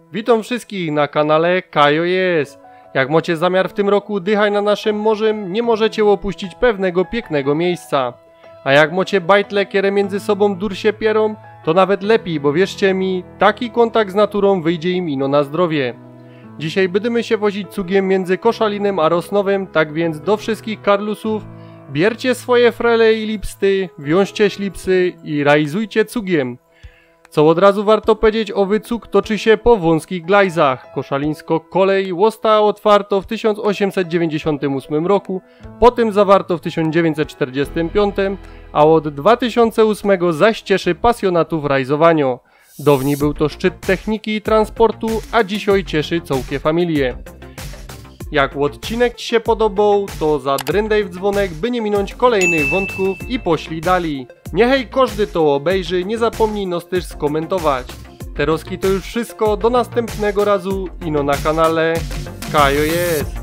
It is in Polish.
Witam wszystkich na kanale Kajo jest. Jak macie zamiar w tym roku dychać na naszym morzem, nie możecie opuścić pewnego pięknego miejsca. A jak macie bajtle, które między sobą dur się pierą, to nawet lepiej, bo wierzcie mi, taki kontakt z naturą wyjdzie im ino na zdrowie. Dzisiaj będziemy się wozić cugiem między Koszalinem a Rosnowem, tak więc do wszystkich karlusów, bierzcie swoje frele i lipsty, wiążcie ślipsy i rajzujcie cugiem. Co od razu warto powiedzieć, owy cug toczy się po wąskich glajzach. Koszalińsko kolej została otwarta w 1898 roku, potem zawarto w 1945, a od 2008 zaś cieszy pasjonatów rajzowania. Dawniej był to szczyt techniki i transportu, a dzisiaj cieszy całkie familie. Jak odcinek Ci się podobał, to zadryndaj w dzwonek, by nie minąć kolejnych wątków i poślij dali. Niechaj każdy to obejrzy, nie zapomnij nos też skomentować. Teroski to już wszystko, do następnego razu ino na kanale Kajo jest.